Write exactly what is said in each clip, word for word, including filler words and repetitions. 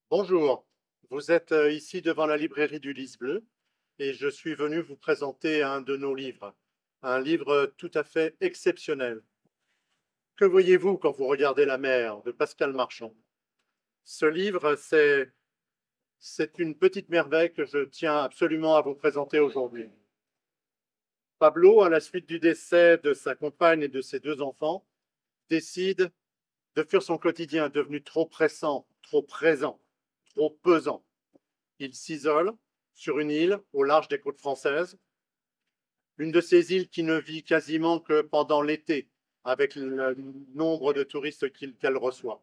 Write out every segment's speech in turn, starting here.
Bonjour, vous êtes euh, ici devant la librairie du Lys Bleu et je suis venu vous présenter un de nos livres, un livre tout à fait exceptionnel. Que voyez-vous quand vous regardez la mer de Pascal Marchand? Ce livre, c'est c'est une petite merveille que je tiens absolument à vous présenter aujourd'hui. Pablo, à la suite du décès de sa compagne et de ses deux enfants, décide de fuir son quotidien devenu trop pressant, trop présent, trop pesant. Il s'isole sur une île au large des côtes françaises, une de ces îles qui ne vit quasiment que pendant l'été, avec le nombre de touristes qu'elle reçoit.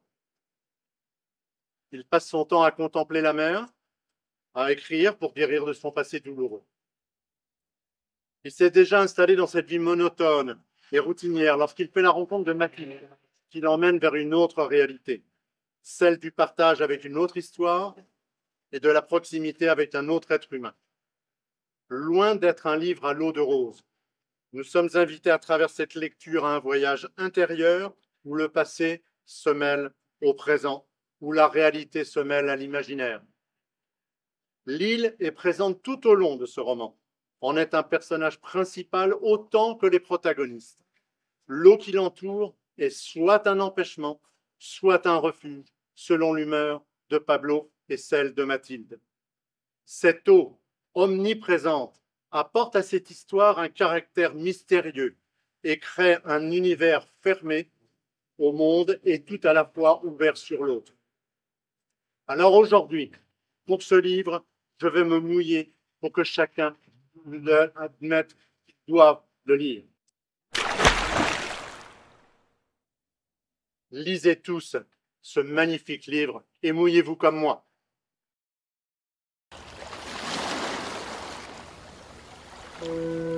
Il passe son temps à contempler la mer, à écrire pour guérir de son passé douloureux. Il s'est déjà installé dans cette vie monotone et routinière lorsqu'il fait la rencontre de Mathilde, qui l'emmène vers une autre réalité, celle du partage avec une autre histoire et de la proximité avec un autre être humain. Loin d'être un livre à l'eau de rose, nous sommes invités à travers cette lecture à un voyage intérieur où le passé se mêle au présent, où la réalité se mêle à l'imaginaire. L'île est présente tout au long de ce roman. En est un personnage principal autant que les protagonistes. L'eau qui l'entoure est soit un empêchement, soit un refuge, selon l'humeur de Pablo et celle de Mathilde. Cette eau, omniprésente, apporte à cette histoire un caractère mystérieux et crée un univers fermé au monde et tout à la fois ouvert sur l'autre. Alors aujourd'hui, pour ce livre, je vais me mouiller pour que chacun admette qu'il doit le lire. Lisez tous ce magnifique livre et mouillez-vous comme moi. Euh...